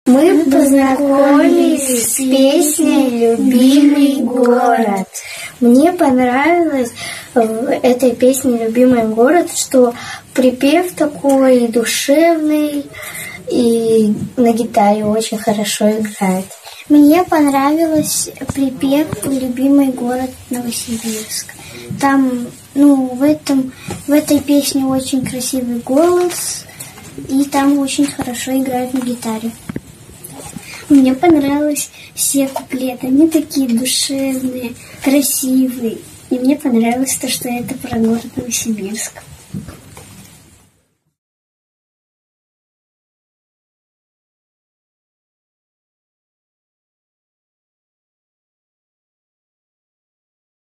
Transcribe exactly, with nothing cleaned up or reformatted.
Мы познакомились с песней «Любимый город». Мне понравилось в этой песне «Любимый город», что припев такой душевный и на гитаре очень хорошо играет. Мне понравился припев «Любимый город Новосибирск». Там, ну, в этом, в этой песне очень красивый голос, и там очень хорошо играют на гитаре. Мне понравились все куплеты, они такие душевные, красивые. И мне понравилось то, что это про город Новосибирск.